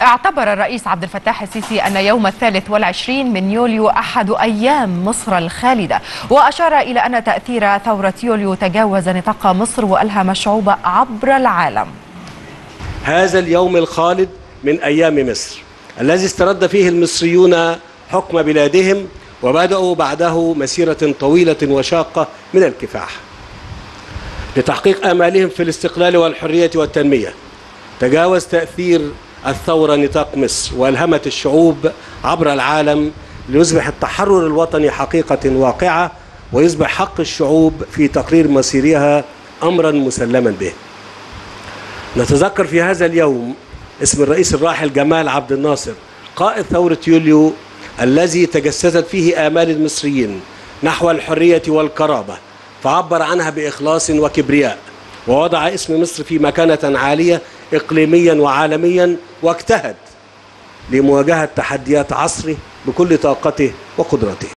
اعتبر الرئيس عبد الفتاح السيسي أن يوم 23 من يوليو أحد أيام مصر الخالدة، وأشار إلى أن تأثير ثورة يوليو تجاوز نطاق مصر وألهم الشعوب عبر العالم. هذا اليوم الخالد من أيام مصر الذي استرد فيه المصريون حكم بلادهم وبدأوا بعده مسيرة طويلة وشاقة من الكفاح لتحقيق آمالهم في الاستقلال والحرية والتنمية. تجاوز تأثير الثورة نطاق مصر وألهمت الشعوب عبر العالم ليصبح التحرر الوطني حقيقة واقعة، ويصبح حق الشعوب في تقرير مصيرها أمرا مسلما به. نتذكر في هذا اليوم اسم الرئيس الراحل جمال عبد الناصر قائد ثورة يوليو الذي تجسدت فيه آمال المصريين نحو الحرية والكرامة، فعبر عنها بإخلاص وكبرياء، ووضع اسم مصر في مكانة عالية إقليميا وعالميا، واجتهد لمواجهة تحديات عصره بكل طاقته وقدرته.